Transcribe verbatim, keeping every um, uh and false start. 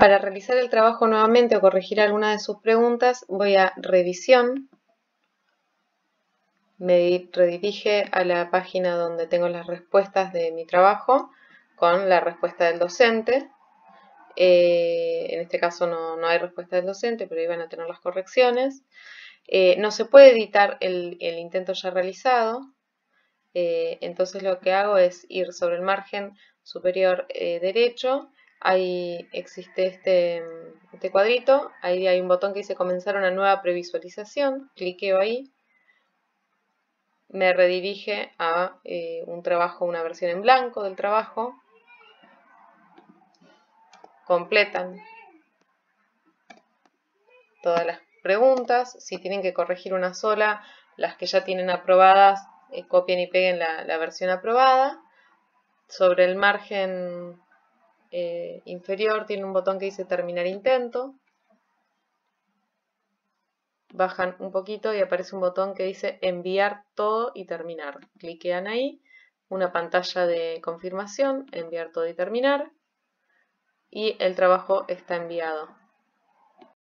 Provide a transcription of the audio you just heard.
Para realizar el trabajo nuevamente o corregir alguna de sus preguntas, voy a revisión. Me redirige a la página donde tengo las respuestas de mi trabajo con la respuesta del docente. Eh, en este caso no, no hay respuesta del docente, pero iban a tener las correcciones. Eh, no se puede editar el, el intento ya realizado. Eh, entonces lo que hago es ir sobre el margen superior eh, derecho. Ahí existe este, este cuadrito. Ahí hay un botón que dice comenzar una nueva previsualización. Cliqueo ahí. Me redirige a eh, un trabajo, una versión en blanco del trabajo. Completan todas las preguntas. Si tienen que corregir una sola, las que ya tienen aprobadas, eh, copien y peguen la, la versión aprobada. Sobre el margen eh, inferior tiene un botón que dice terminar intento. Bajan un poquito y aparece un botón que dice enviar todo y terminar. Cliquean ahí, una pantalla de confirmación, enviar todo y terminar, y el trabajo está enviado.